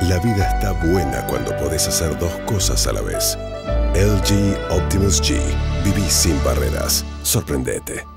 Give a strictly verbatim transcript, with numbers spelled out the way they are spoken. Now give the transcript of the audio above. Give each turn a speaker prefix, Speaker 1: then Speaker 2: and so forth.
Speaker 1: La vida está buena cuando podés hacer dos cosas a la vez. L G Optimus G. Viví sin barreras. Sorprendete.